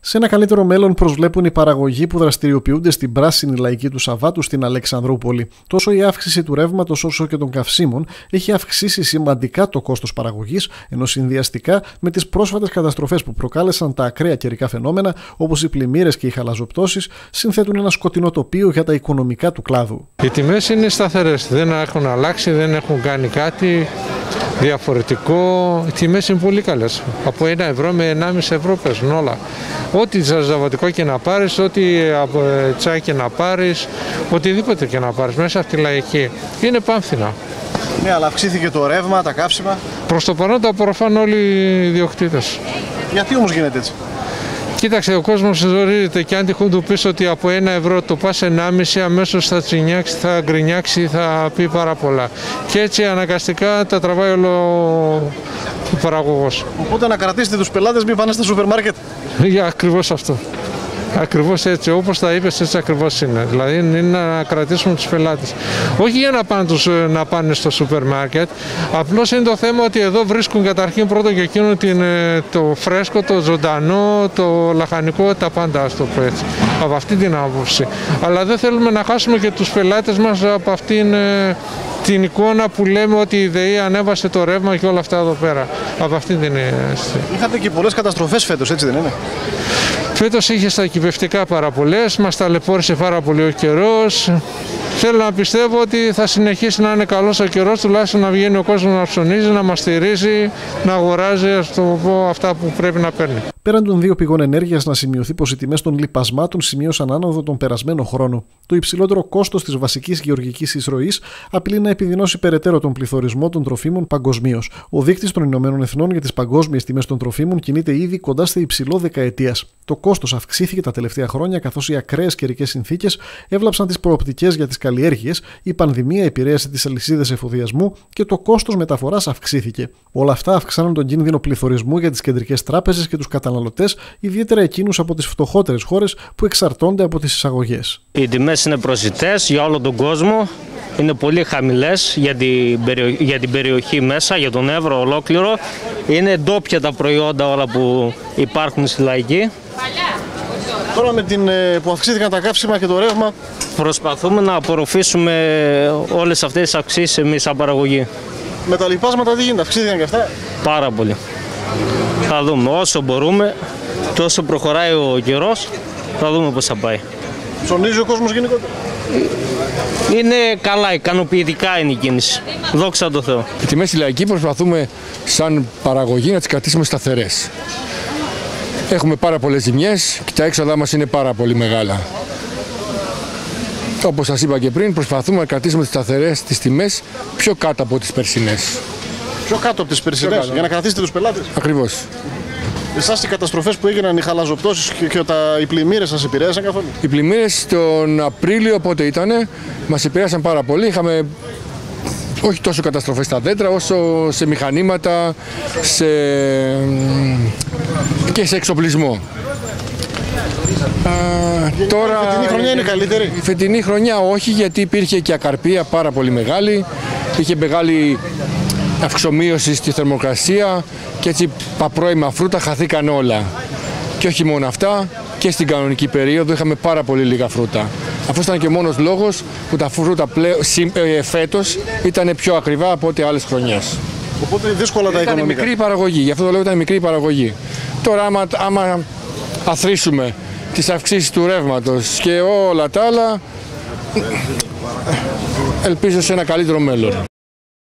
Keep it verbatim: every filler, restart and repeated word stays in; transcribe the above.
Σε ένα καλύτερο μέλλον προσβλέπουν οι παραγωγοί που δραστηριοποιούνται στην πράσινη λαϊκή του Σαββάτου στην Αλεξανδρούπολη. Τόσο η αύξηση του ρεύματος όσο και των καυσίμων έχει αυξήσει σημαντικά το κόστος παραγωγής, ενώ συνδυαστικά με τις πρόσφατες καταστροφές που προκάλεσαν τα ακραία καιρικά φαινόμενα, όπως οι πλημμύρες και οι χαλαζοπτώσεις, συνθέτουν ένα σκοτεινό τοπίο για τα οικονομικά του κλάδου. Οι τιμές είναι σταθερές, δεν έχουν αλλάξει, δεν έχουν κάνει κάτι διαφορετικό. Οι τιμές είναι πολύ καλές. Από ένα ευρώ με ενάμιση ευρώ παίζουν όλα. Ό,τι ζαβατικό και να πάρεις, ό,τι τσάι και να πάρεις, οτιδήποτε και να πάρεις μέσα από τη λαϊκή. Είναι πάμφθηνα. Ναι, αλλά αυξήθηκε το ρεύμα, τα καύσιμα. Προς το παρόν τα απορροφάνε όλοι οι ιδιοκτήτες. Γιατί όμως γίνεται έτσι? Κοίταξε, ο κόσμος ζορίζεται και αν τυχόν του πεις ότι από ένα ευρώ το πας ενάμιση, αμέσως θα τσινιάξει, θα γκρινιάξει, θα πει πάρα πολλά. Και έτσι αναγκαστικά τα τραβάει όλο ο παραγωγός. Οπότε να κρατήσετε τους πελάτες μην πάνε στα σούπερ μάρκετ. Για ακριβώς αυτό. Ακριβώς έτσι, όπως τα είπες, έτσι ακριβώς είναι. Δηλαδή είναι να κρατήσουμε τους πελάτες. Όχι για να πάνε, τους, να πάνε στο σούπερ μάρκετ, απλώς είναι το θέμα ότι εδώ βρίσκουν καταρχήν πρώτο και εκείνο την, το φρέσκο, το ζωντανό, το λαχανικό, τα πάντα, ας το πω έτσι. Από αυτή την άποψη. Αλλά δεν θέλουμε να χάσουμε και τους πελάτες μας από αυτήν την εικόνα που λέμε ότι η ΔΕΗ ανέβασε το ρεύμα και όλα αυτά εδώ πέρα. Από αυτή την αίσθηση. Είχατε και πολλές καταστροφές φέτος, έτσι δεν είναι? Φέτος είχε στα κυπευτικά πάρα πολλές, μας ταλαιπώρησε πάρα πολύ ο καιρός. Θέλω να πιστεύω ότι θα συνεχίσει να είναι καλός ο καιρός, τουλάχιστον να βγαίνει ο κόσμος να ψωνίζει, να μας στηρίζει, να αγοράζει, ας το πω, αυτά που πρέπει να παίρνει. Πέραν των δύο πηγών ενέργειας, να σημειωθεί πως οι τιμές των λιπασμάτων σημείωσαν άνοδο τον περασμένο χρόνο. Το υψηλότερο κόστος της βασικής γεωργικής εισρωής απειλεί να επιδεινώσει περαιτέρω τον πληθωρισμό των τροφίμων παγκοσμίως. Ο δείκτης των Ηνωμένων Εθνών για τις παγκόσμιες τιμές των τροφίμων κινείται ήδη κοντά στο υψηλό δεκαετίας. Το κόστος αυξήθηκε τα τελευταία χρόνια καθώς οι ακραίες καιρικές συνθήκες έβλαψαν τις προοπτικές για τις καλλιέργειες, η πανδημία επηρέασε τις αλυσίδες εφοδιασμού και το κόστος μεταφοράς αυξήθηκε. Όλα αυτά αυξάνουν τον κίνδυνο πληθωρισμού για τις κεντρικές τράπεζες και τους καταναλωτές, ιδιαίτερα εκείνους από τις φτωχότερες χώρες που εξαρτώνται από τις εισαγωγές. Οι τιμές είναι προσιτές για όλο τον κόσμο. Είναι πολύ χαμηλές για την, περιο... για την περιοχή μέσα, για τον Εύρο ολόκληρο. Είναι ντόπια τα προϊόντα όλα που υπάρχουν στη λαϊκή. Τώρα με την, που αυξήθηκαν τα καύσιμα και το ρεύμα, προσπαθούμε να απορροφήσουμε όλες αυτές τις αυξήσεις εμείς σαν παραγωγή. Με τα λοιπάσματα τι γίνεται, αυξήθηκαν και αυτά? Πάρα πολύ. Θα δούμε όσο μπορούμε και όσο προχωράει ο καιρός, θα δούμε πώς θα πάει. Ψωνίζει ο κόσμος γενικότερα? Είναι καλά, ικανοποιητικά είναι η κίνηση. Δόξα τω Θεώ. Οι τιμές στη λαϊκή προσπαθούμε σαν παραγωγή να τις κρατήσουμε σταθερές. Έχουμε πάρα πολλές ζημιές και τα έξοδά μας είναι πάρα πολύ μεγάλα. Όπως σας είπα και πριν, προσπαθούμε να κρατήσουμε τις σταθερές τις τιμές πιο κάτω από τις περσινές. Πιο κάτω από τις περσινές, για να κρατήσετε τους πελάτες. Ακριβώς. Εσάς οι καταστροφές που έγιναν, οι χαλαζοπτώσεις και, και τα, οι πλημμύρες σας επηρέασαν καθόλου? Οι πλημμύρες τον Απρίλιο, πότε ήτανε, μας επηρέασαν πάρα πολύ. Είχαμε όχι τόσο καταστροφές στα δέντρα, όσο σε μηχανήματα σε... και σε εξοπλισμό. Uh, τώρα, η φετινή χρονιά είναι καλύτερη? Η φετινή χρονιά όχι, γιατί υπήρχε και ακαρπία πάρα πολύ μεγάλη. Είχε μεγάλη αυξομοίωση στη θερμοκρασία και έτσι τα πρώιμα φρούτα χαθήκαν όλα. Και όχι μόνο αυτά, και στην κανονική περίοδο είχαμε πάρα πολύ λίγα φρούτα. Αυτό ήταν και ο μόνος λόγος που τα φρούτα πλέον, ε, φέτος ήταν πιο ακριβά από ό,τι άλλες χρονιές. Οπότε δύσκολα τα ήταν οικονομικά. Μικρή παραγωγή, γι' αυτό το λέω ήταν μικρή παραγωγή. Τώρα άμα, άμα αθροίσουμε τις αυξήσεις του ρεύματος και όλα τα άλλα, ελπίζω σε ένα καλύτερο μέλλον.